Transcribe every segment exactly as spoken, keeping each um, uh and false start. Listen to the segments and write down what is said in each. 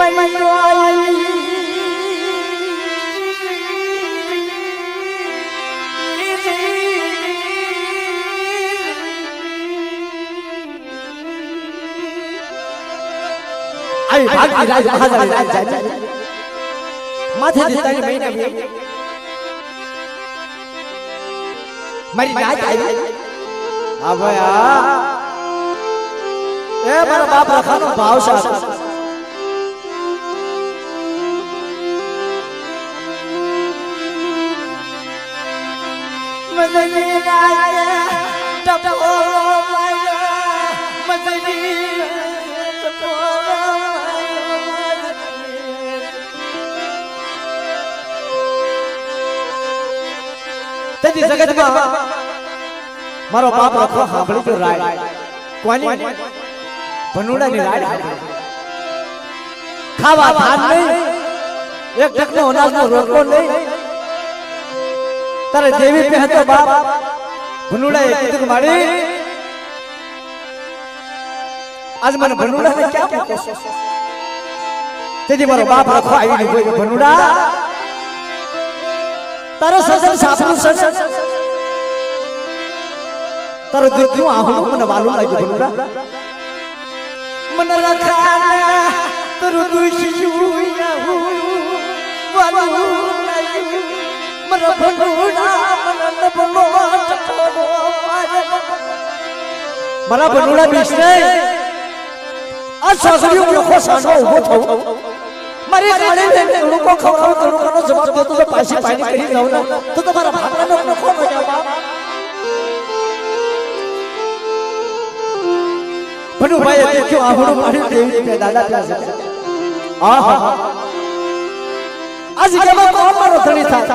आई भागी राज महाराज राज जाए माथे देता है महीना भी मरी राज आई अब यार ए मेरा बाप रखा नो भाव सा मदनी राज टपो माया मदनी टपो तेरी जगत में मारो बाप रखो हाबड़ी जो राय कोनी बनूड़ा नी राय खावा धान नहीं एक टकनो अनाज नो रोको नहीं तारे देवी पे है तो बाप बनूड़ा एक दिन मारी आज मन बनूड़ा ने क्या पूछा तेरी मारो बाप रखो आई नहीं कोई बनूड़ा तारो सजन सापनु सजन तारो दुखियो आहु मन वालो लागे बनूड़ा मन रखा तारो दुखियो आहु वालो लागे मन बनूड़ा मन न बोलो चलो मरा बनूड़ा बिस्ते आज ससुरियों को खोसानो उबो थो मरे गाड़ी में लोगों को खबर करो करो जवाब दे तो पैसे पानी कहीं जाओ ना तो तुम्हारा भागना में अपना कौन हो जाएगा बनु भाई ये क्यों आभड़ो मारी देवी पे दादा प्यार से आहा आज के बाद कौन मारो धनी था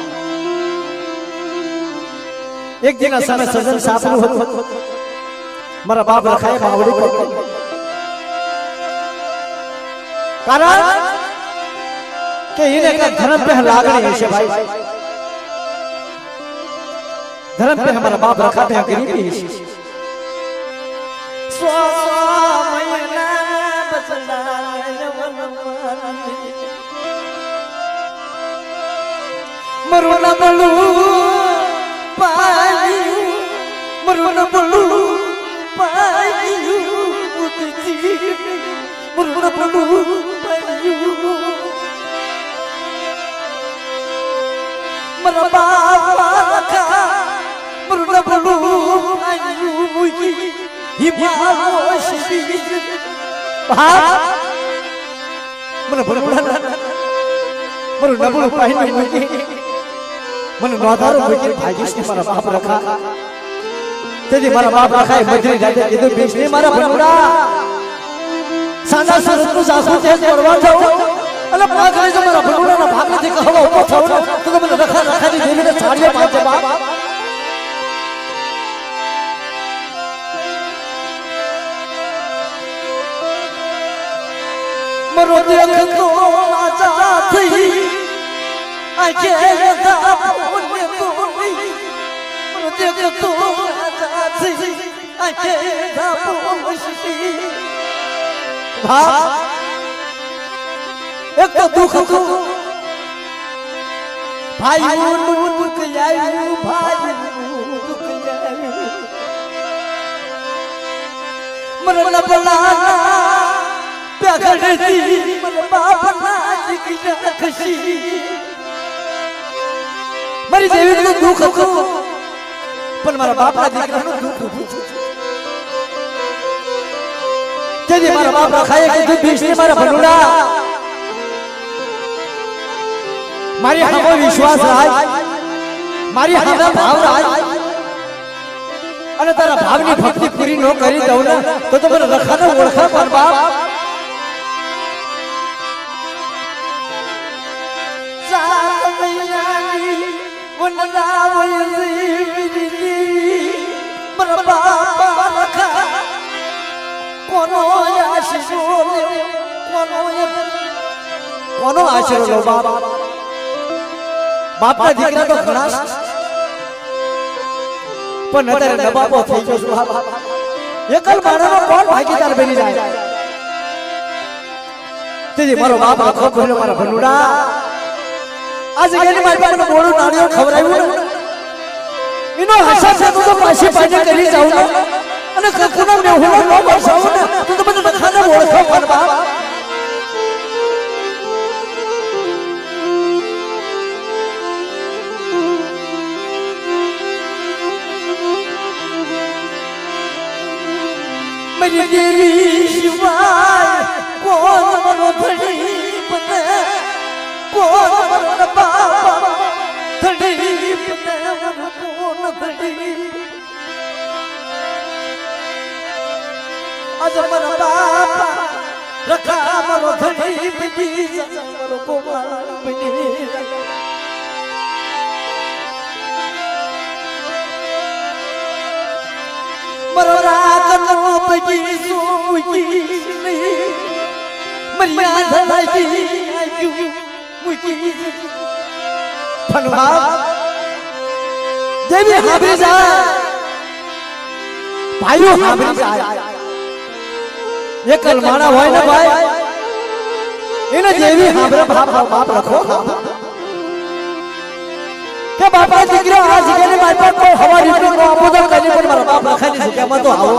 एक दिन असन सजन सापनु हो मेरा बाप रखाए बावड़ी को कारण के इन्हें का धर्म पे लागणी है भाई धर्म पे हमारा बाप रखा थे गरीबी है स्वामयना बचना मरुना बलू पाई मरुना बलू पाई उतजी मरुना बलू पाई मरा बाबा रखा मरुना बलू आयुई हिमावशी बाप मरा बलूड़ा मरुना बलू पाई मुझे मन नौदारो मुझे भाजीश ने मरा बाप रखा तेरी मरा बाप रखा है मजरी जाते इधर बेचने मरा बलूड़ा सांदा सरस को सासू तेज करवा था अल्लाह पाक ने मेरा बलूड़ा ना भागने दे कहा वो था ना तो मैंने रखा रखा दी देवी ने साड़ियां पांचे बाप मरो देख तो आजा थी आके दा बोले बोली मरो देख तो आजा थी आके दा बोली भाई एक तो दुख को भाई दुख आयु भाई दुख आयु मरना बनाना प्यार दी मन बाप नाच की खुशी मरी देवी को दुख को पर मारा बाप ना दिख रहा दुख तेरी मारा बाप रखाए कि तू बीच में मारा बलूड़ा मारी हमो विश्वास रहा मारी हमरा भाव रहा अने तारा भावनी भक्ति पूरी नो करी दऊ ना तो तो मन रखा ना ओळखा पर बाप सामयानी वन रावली मर बाप रखा कोनो आशीर्वाद कोनो कोनो आशीर्वाद बाप बाप का दीकरा तो खलास पण नतर नबाबो થઈ ગયો છું એકલ માણસનો કોણ ભાગીદાર બની જાય तेजी मारो बाप रखो बोलो मारा भनुड़ा आज गेली मारी बाप ने बोलो नारियल खवराયું इनो हसा से तो पाछे पाछे કરી જાવ ને અને કકુનો મેહુલો નો બરસાવ ને તું તો મને ખાને ઓળખો પર બાપ मेरी देवी शिवाय कौन मनो धड़ी पने कौन मनो बाबा धड़ी पने कौन धड़ी आज मन बाबा रखा मनो धड़ी पनी मनो कोमल पनी मरोरा कनो पगी सोई मरिया धलाई आयु मुकी फनवा देवी हाबरी जा भाइयों हाबरी जा ये कलमाना होय ना भाई इने देवी हाबरा बाप बाप रखो के बापा दिकरो आज गेले बापा को हमारी को आपोदन करनी पर मारा बाप रखा नहीं सके मत आओ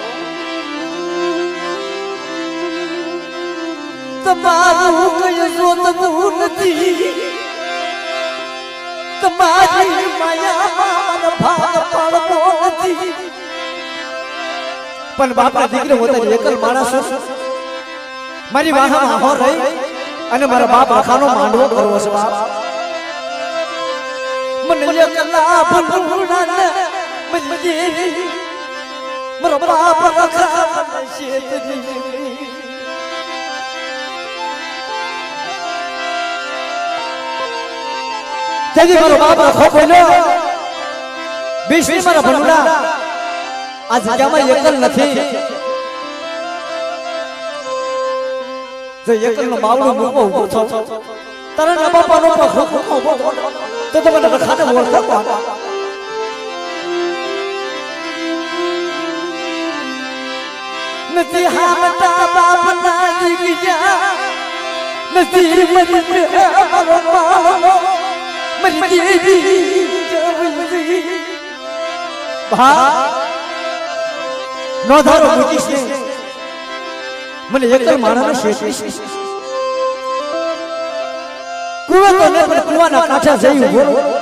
तमारू कय जोत दून थी तमारी माया मन भाग पड़ पोती पण बापा दिकरो होता एकल माणस मारी वाहा हो रही અને મારા બાપ રખાનો માંડવો કરવો છે બાપ मन यकला भनुड़ा न मजे मरो बाप रखा शेतरी तेजी मरो बाप रखो बोलो बीसवी मारा भनुड़ा आज जमा एकल નથી जो एकल नो बावड़ो मुको उभो छो तारा ना बापा नो पखो उभो तो तो मैंने रखा था बोल सकता नसीहा मता बाप नाली गया नसीह मरी मरो मालो मरी देवी जवली भा नो धारो मुझी से मैंने एकल माना ना शेष कुआं तो ने पर कुआं ना काठा जई हो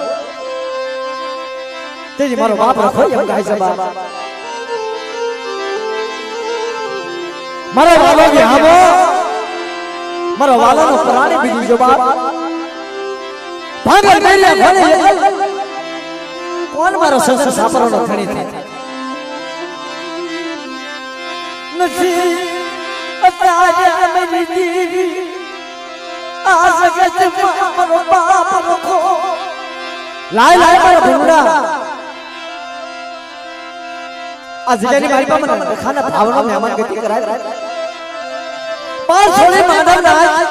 तेजी मारो बाप रखो एम गाय से बाप मारो वालो भी हावो मारो वाला नो प्राणी बीजी जो बाप भागल मेरी घरे कौन मारो संस सापरो नो खणी थी नसी अताजा मेरी देवी आज गज मरो बाप रखो लाय लाय मारो भनुड़ा आज जनी मारी पा मन खाना भावना मेहमान गति कराय पार छोड़े माधव नाच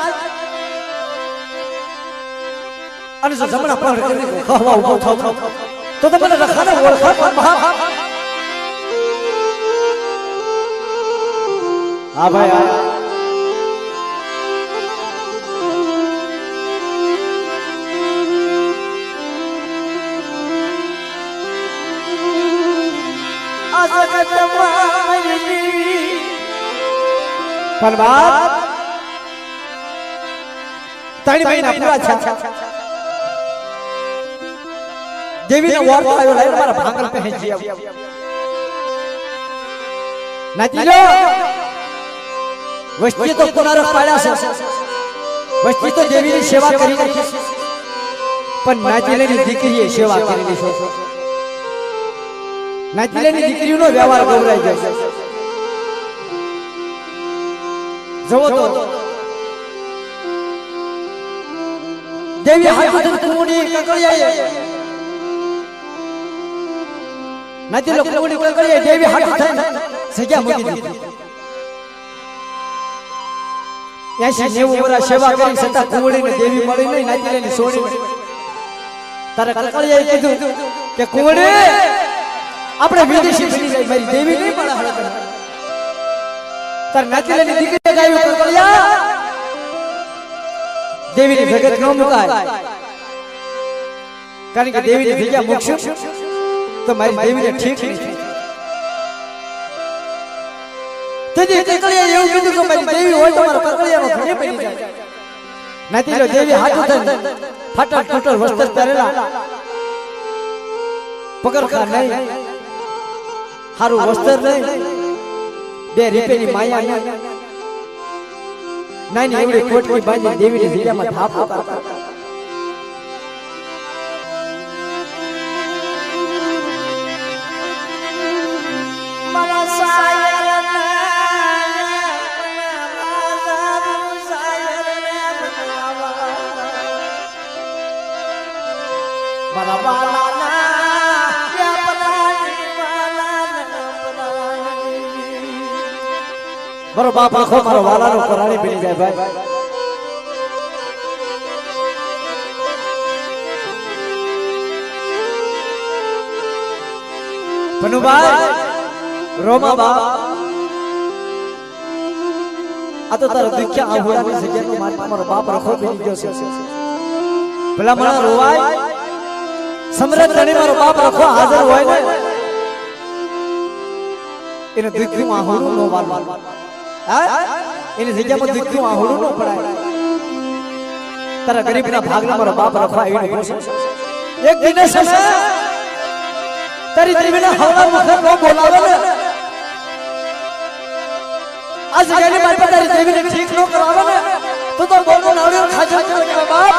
अन से जमना पर करने को हवा उठो उठो तो तो मन रखाना ओळखा बाप हां भाई पर बाप तणी महीना पूरा छा देवी ने वार आयो लाइन मारा भांगल पे है जिया नतीलो वस्ती तो पुनरक पाड्या से वस्ती तो देवी ની સેવા કરી નથી પણ નાતીલેની દીકરીએ સેવા કરેલી છે નાતીલેની દીકરીનો વ્યવહાર ગૌરાઈ ગયો જવો તો દેવી હાથથી કુંડી કકળિયાએ નાતીલો કુંડી કકળિયાએ દેવી હાથ થઈને જગ્યા મૂકી દીધી ऐसी नेव वरा सेवा करी सता कुंवड़ी ने देवी मળી नहीं नातीले ने सोड़ी तारे ककड़िया कीधु के कुंवड़ी આપણે વિદેશી બની જાય મારી દેવી નહીં મળે હળક તાર નાતીલે ની દીકરી ગાયું કકળિયા देवी ने जगत नो मुकाय कारण के देवी ने जग्या मोक्ष तो मारी देवी ने ठीक नहीं तेजी ककड़िया એવું કીધું કે મારી દેવી હોય તો મારા કકળિયાનો ધણી બની જાય નાથી લો દેવી હાથ ઉઠાઈને ફાટલ ટૂટલ વસ્ત્ર પહેરેલા પગરખા નહીં હારું વસ્ત્ર નહીં બે રૂપિયાની માયા નહીં નાની એવડી કોટકી બાંધી દેવીની જગ્યામાં થાપો કરતા મારા સાયર મારા બાલાના મારો બાપ આખો મારો વાલાનો પરાણી બની જાય ભાઈ પનુભાઈ રોમા બાપ આ તો તારો દુખ્યા આહુડાની જગ્યાનો મારો બાપ રખો બની ગયો છે ભલા મને રોવાય સમરત ધણી મારો બાપ રખો હાજર હોય ને એને દુખ્યું આહુડું નો વાલ એની જગ્યામાં દુખ્યું આહુડું નો પડાય તારા ગરીબના ભાગના મારો બાપ રખવા એને પૂછે એક દિને સમય તારી દેવીના હવલા મુખે નો બોલાવે ને આ જગ્યાની મારી તારી દેવીને ઠીક નો કરાવે ને તો તો બોલનો નાળિયેર ખાજો કે બાપ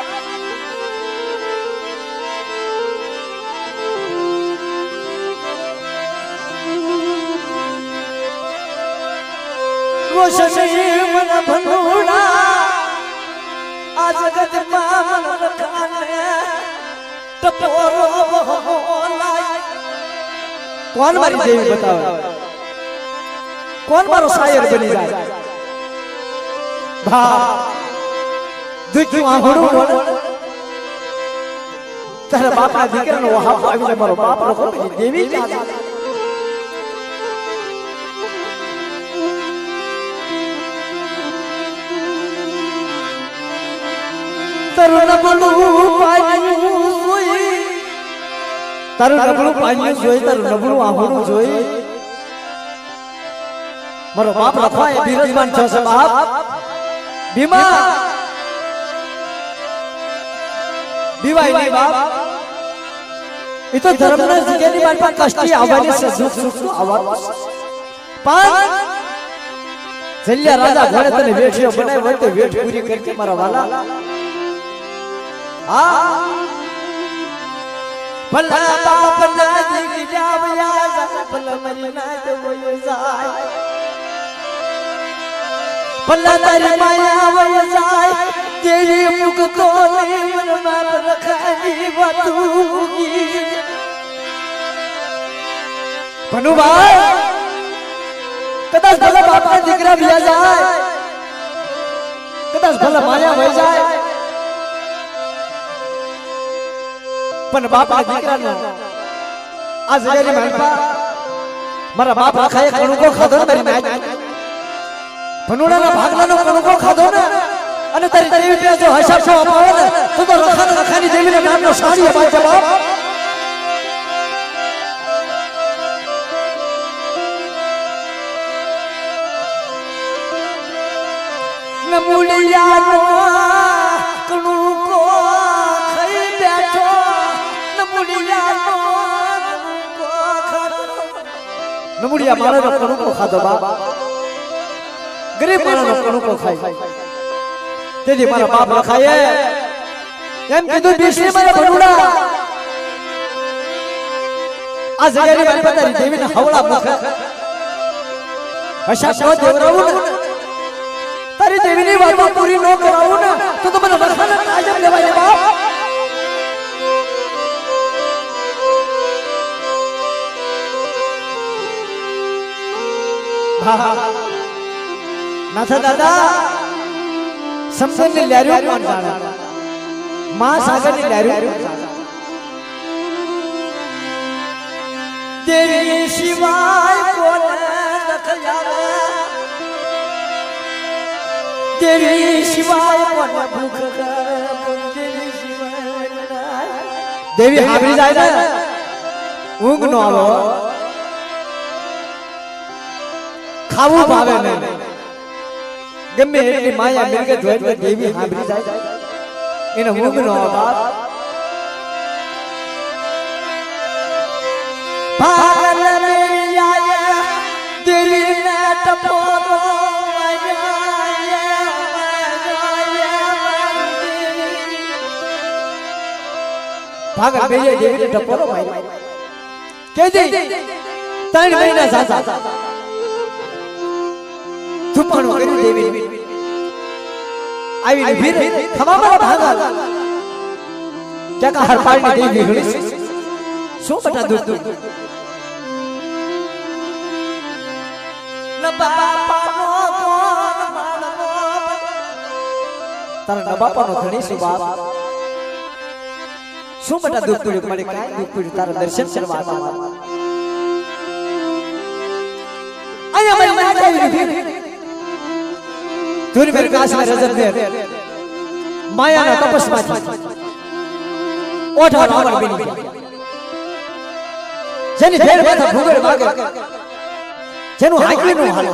रोशनी मन भनूड़ा आ जगत मा मन रखाने टपोरो लाई कौन मारी देवी बताओ कौन मारो शायर बनी जाए भा दुखी आंगड़ू बोल तेरा बाप ना दिखे ना वहां आगे मारो बाप रखो देवी क्या તારું નબળું પાણ્યું જોઈ તારું નબળું પાણ્યું જોઈ તારું નબળું આહુડું જોઈ મારો બાપ રખવાય બિરાજમાન છો છે બાપ ભીમા બીવાય ની બાપ એ તો ધર્મના જગ્યાની બાદ પર કષ્ટી આવવાની છે સુખ સુખનું આવવાનું પણ જલ્યા રાજા ઘરે તને વેઠિયો બનાવી હોય તો વેઠ પૂરી કરકે મારા વાલા भला बाप ना दिख जावया भला मरी ना जवय जाय भला तारी माया वय जाय तेरी मुख को मन बाप रखाई बतूगी भनु भाई कदाच भला बाप ना दिकरा बिया जाय कदाच भला माया वय जाय पण बाप आ दीकरा नो आ जगेरी मानपा मारा बाप रखाए कणु को खाधो तारी माय भनुड़ा ना भागला नो कणु को खाधो ना अने तारी देवी पे जो हिसाब छो अपावे ने तो तो रखा रखानी देवी ने नाम नो साड़ी अपाय जवाब नमुलिया नो कणु को खाई बैठो नमुड़िया मारे नो कणु को खादो बाप गरीब मारे नो कणु को खाई तेजी मारा बाप रखाए एम कीधु बीसनी मारा भनुड़ा आ जगेरी मारी तारी देवी ने हवला मुख हशा को देवराऊ ने तारी देवी ने बात पूरी नो कराऊ ना तो तो મને રખાને કાજમ લેવાય બાપ नाथा दादा समझन ने लहरियो कौन जाने मां सागर ने लहरियो तेरी सिवाय कौन रख जावे तेरी शिवाय पण भूख तेरी शिवाय देवी हाबरी जाय ना ऊंघ नो आलो खावू भावे नहीं गमे एटली माया मिलके धोई देवी हाबरी जाय इने ऊंघ नो बाप पागल रे आया दिल ने टपोरो भागल बेजे देवी ने टपोरो मारी के दे तीन महीना सासा थुपणो करी देवी आई ने फिर खमा मारा भागल क्या का हर पार ने देवी घड़ी सो बटा दूर दूर न बापा नो कोन मानवो तारा न बापा नो धणी सुबा सो बटा दूर दूर पड़े काय दूर दूर तारा दर्शन करवा आया मैं माता भी दूर मेरे काश में रजत दे माया ना तपस्या ओठा रावण बिनी जेनी फेर माथा भूगड़ मागे जेनु हाकली नो हाल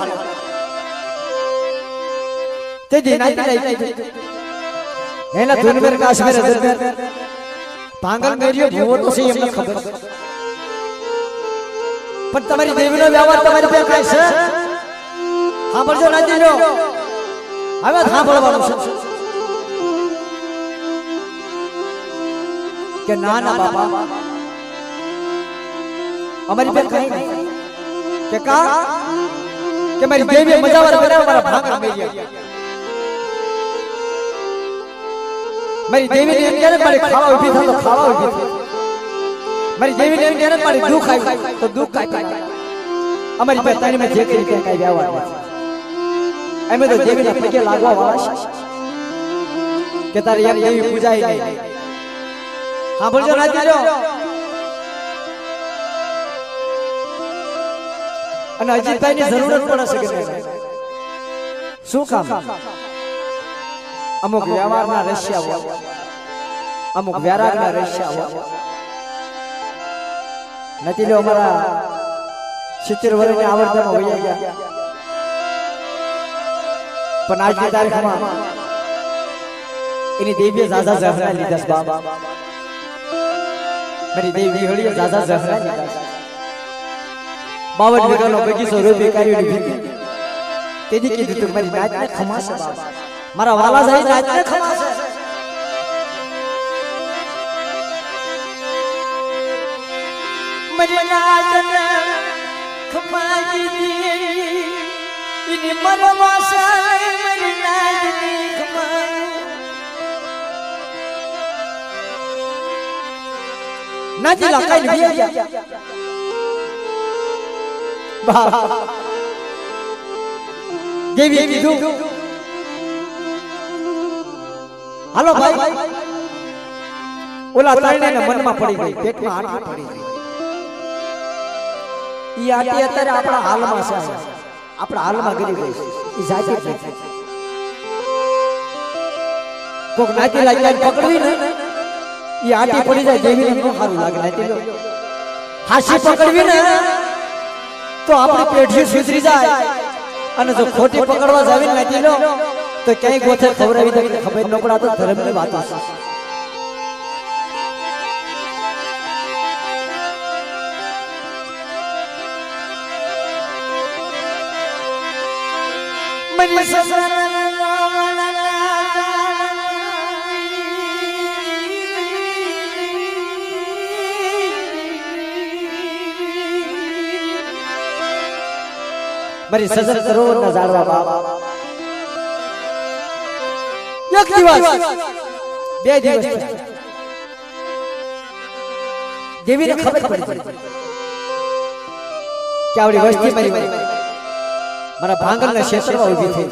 ते दिन आई आई हेला धुन मेरे काश में रजत पागल मेरियो भूवो तो सही हमने खबर पर तुम्हारी देवी नो व्यवहार तुम्हारी पे कैसे हां पर जो राजी नो हमें हां पर वालो के ना ना बाबा हमारी पे कहीं नहीं के का कि मेरी देवी मजावर बना हमारा भागल मेरिया मेरी देवी ने कहने पड़े खावा उठी था तो खावा उठी थी मेरी देवी ने कहने पड़े दुख आई तो दुख का का हमारी पतानी में जे के के का व्यवहार एमे तो देवी ने पके लागवा वाला के तार यार देवी पूजा ही नहीं हां बोल जो राजी जो અને અજીતભાઈ ની જરૂરત પડે છે કે શું કામ અમુક વ્યવહારના રહસ્ય હોય અમુક વ્યારાગના રહસ્ય હોય નથી લો અમારા સિત્તેર વર્ષની આવર્તમાં વયા ગયા પણ આજની તારીખમાં એની દેવીએ ઝાઝા ઝહરા લીધા છે બાબા મારી દેવી હળીએ ઝાઝા ઝહરા લીધા છે बावन वीघानो बगीचो रोपी कार्योनी भीती तेनी कीधुं तो मारी नाचने खमासे बाबा मारा वाला जाई नाचने खमासे मरी नाचने खमाजी दी इनी मनवासा मरी नाचने खमाजी नाची लाकाई लिया देवी कीधुं हालो भाई ओला ત્રણે ને મનમાં પડી ગઈ પેટમાં આંટી પડી ગઈ ઈ આંટી અત્યારે આપણા હાલમાં છે આપણા હાલમાં ગરી ગઈ ઈ જાતી જ નથી કોક નાચી લાગી પકડવી ને ઈ આંટી પડી જાય દેવીને ન સારું લાગે નાચી લો હાસી પકડવી ને तो अपनी पेढ़ी सुधरी जाए અને જો ખોટી પકડવા જાવી નાખી લો તો ક્યાંય ગોથે ખવરાવી દે ખબર ન પડા તો ધર્મની વાત છે મરી સસરા मरी सजन सरोवर ना जाड़वा बाप एक दिवस बे दिवस देवी ने खबर पड़ी क्या आवड़ी वस्ती मरी मारा भांगल ना क्षेत्र में उभी थी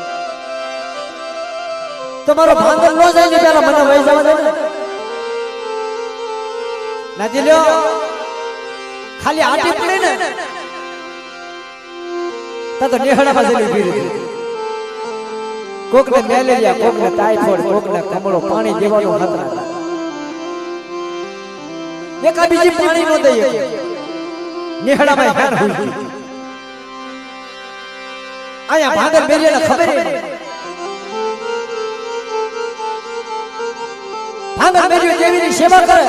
तो मारो भांगल नो जाए ने पेला मने वही जवा दे ना दिलो खाली आटी पड़े ने तो नेहड़ा बाजली उभी रही कोक ने મેલેરિયા કોક ને ટાઇફોઇડ કોક ને કમળો પાણી દેવાનો ખતરા એકા બીજી પાણી નો દઈએ નેહડા માં હેણ હોય આયા ભાગર મેરિયાને ખબર હે ભાગર મેરિયો દેવીની સેવા કરે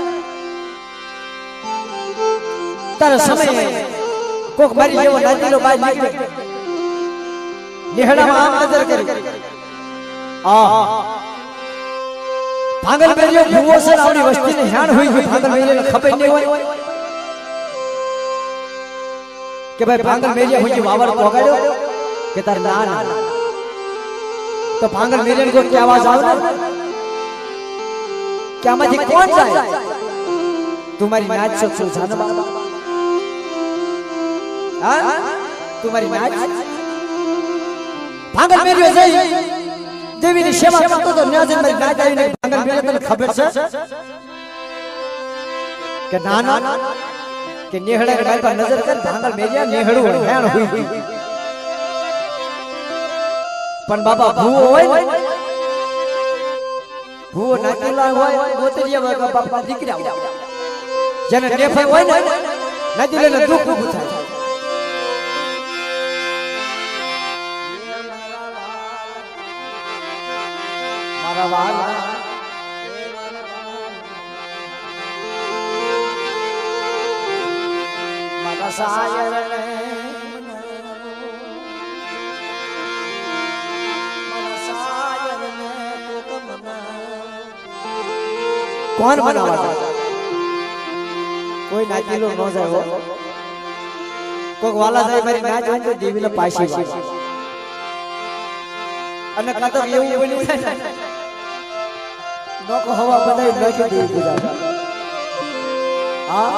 તારે સમય કોક મારી જેવો નાચીલો બાજ નીકળે निहड़ा में आम नजर करी आ भांगल मेरियो भूवो से आवड़ी वस्ती ने ह्यान हुई हुई भांगल मेरियो ने खबर नहीं हुई कि भाई भांगल मेरियो हुई वावर पोगाड़ो कि तार ना ना तो भांगल मेरियो को क्या आवाज आवे ना क्या मजी कौन जाए तुम्हारी नाच सब सुलझाने वाला हां तुम्हारी नाच भांगल मेरियो जई देवी ની સેવા કરતો તો ન્યાજન મારી નાચ આવીને ભાંગલ મેરિયો તને ખબર છે કે ના ના કે નેહડા કે મારી પર નજર કર ભાંગલ મેરિયા નેહડું હેણ હોઈ પણ બાબા ભૂવો હોય ને ભૂવો નાચીલા હોય ગોતરિયા હોય બાપા દીકરા જેને નેફે હોય ને નાચીલે દુખ ઊભું થાય वाला मारा सायर ने मारा सायर ने तो कमना कौन बनावा कोई नाचीलो न जाय हो कोक वाला जाय मारी नाच હોય તો દેવીને પાછી અને કાતો એવું બોલ્યું છે नौको हवा बनाई नाकी दी पूजा हां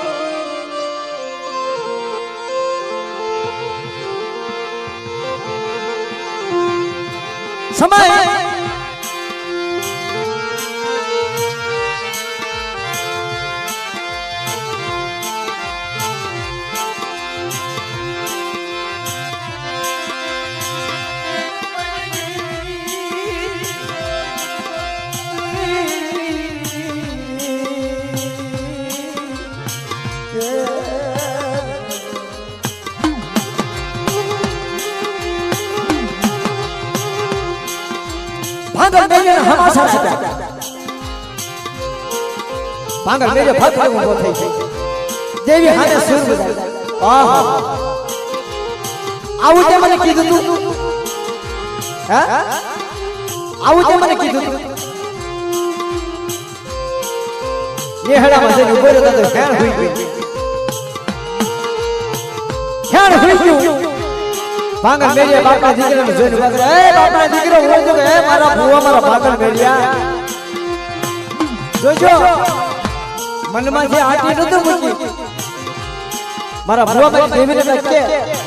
समय भांगल मेरियो हमाशा छटा भांगल मेरियो भक्त उभो થઈ છે દેવી હાને સુર બજાય આહા આવું તે મને કીધું તું હે આવું તે મને કીધું તું નેહડા માં જઈને ઉભો રહેતો તો હેણ હોઈ ગયો હેણ હોઈ ગયો भांगल मेरिया बापा दीकरा ने जोઈને बात ए बापा दीकरा हो जो ए मारा भूवा मारा भांगल मेरिया જોજો મનમાં જે આટી નતું મૂકી મારા ભૂવા મારી દેવીને નક્કે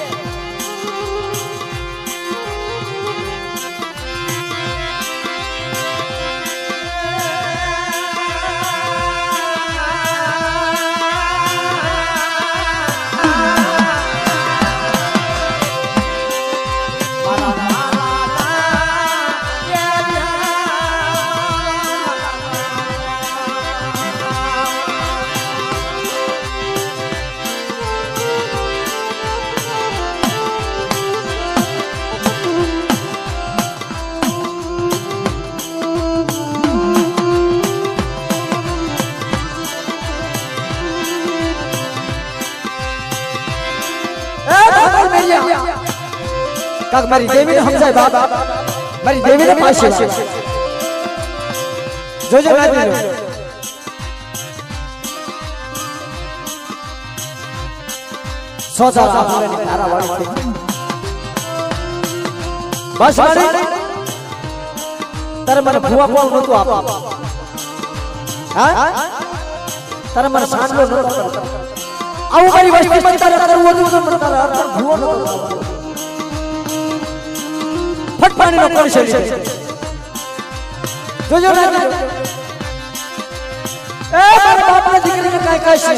काक मारी देवी ने हमजाय बाप मारी देवी ने पाछे जो जो नाची लो सोचा आपने तारा वाली थी बस मारी तारे मन भुआ कोण नतो आप हां तारे मन सांडलो नतो आऊ मारी वस्ती पर तारे करवो नतो तारे भुआ नतो फट पानी नो कोण शरीर जो जो नाची ए मारा बाप ने दीकरी ने काय काय छे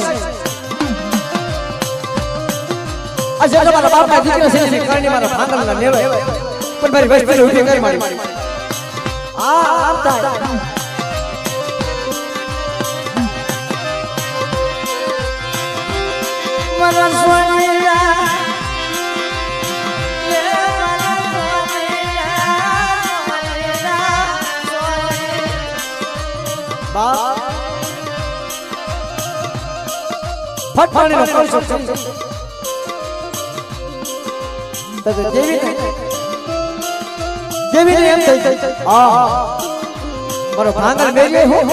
अजे तो मारा बाप ने दीकरी से निकालने मारा भांगल ना लेवे પણ મારી વસ્તી નો ઉઠી કરી મારી આ આમ થાય મારા સ્વામીના બાપ ફટફાણી નો કરશો તને જેવી જેવી એમ થઈ આ મારો ભાંગર મેલે હું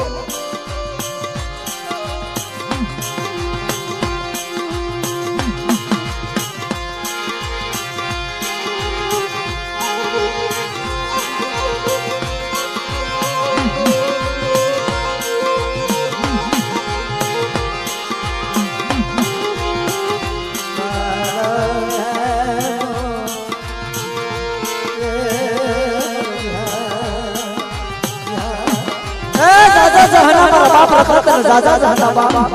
जहना मारा बाप रखत राजा जहना बाप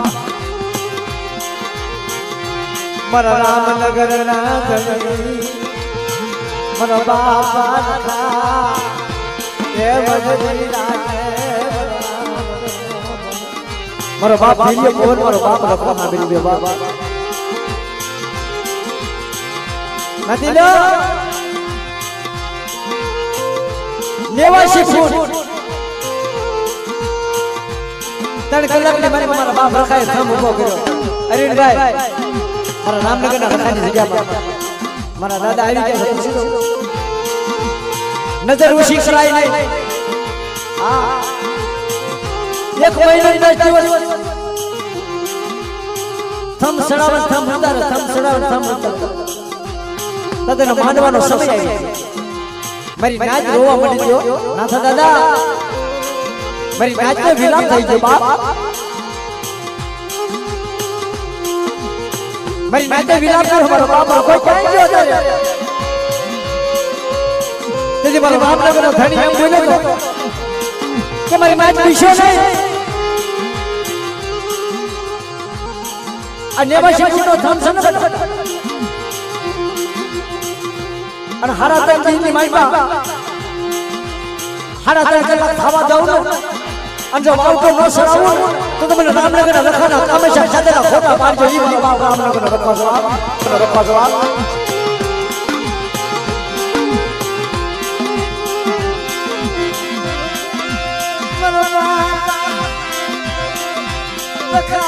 मरा राम नगर ना धनी मरा बाप रखा ये वजरी राजे मरा बाप दिलियो कोन मरा बाप रखा ना बिलियो बाप नदी लो नेवासी फूट तन कलाक ने मारे मारा बाप रखाए थम उभो कर्यो अरविंद भाई मारा रामनगर ना रखानी जग्या पर मारा दादा આવી ગયા છે સીધો नजर उसी कराई नहीं हां एक महीना दस दिवस थम सड़ावन थम उतार थम सड़ावन थम उतार तदन मानવાનો સમય આવી મારી નાચ રોવા મળી ગયો નાથા દાદા मेरी नाच में विराम થઈ ગયો બાપ मेरी नाच में विराम कर हमारा बाप कोई कहीं जो जाए तेरे मारा बाप ने बोला धनी हम बोले तो कि मेरी नाच विषय नहीं अन्यवासी को थम समझ और हरा तन की माइबा हरा तन के खावा जाऊ ना अंजो वाउटो नो सरावो तो तमने रामनगर रखाना हमेशा सदेला खोटा मार जो ई बाबा रामनगर रखवा जवाब रखवा जवाब मनवा रखा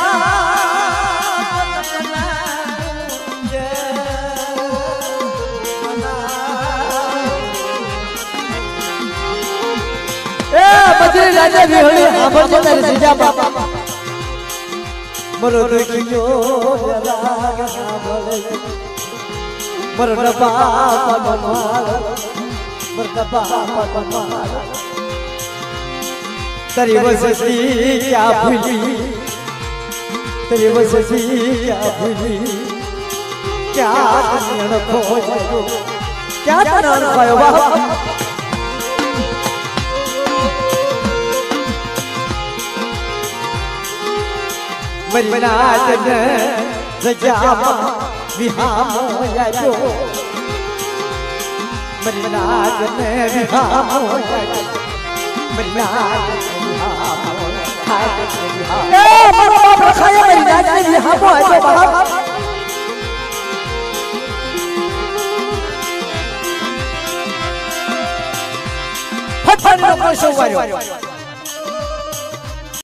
बजरी राजा भी होली आभर जे तेरे सीजा बाबा मरो देखियो राग ना बोले मरो डबा पनमाल मरो डबा पनमाल तेरी वसती क्या भूली तेरी वसती क्या भूली क्या तन खोजो क्या तन खोयो बाबा मेरी नाच ने जजामा विहामो याजो मेरी नाच ने विहामो याजो मेरी नाच ने विहामो ए मारो बाप रखाया मेरी नाच ने विहामो याजो बाप फटफट नो कोशो वायो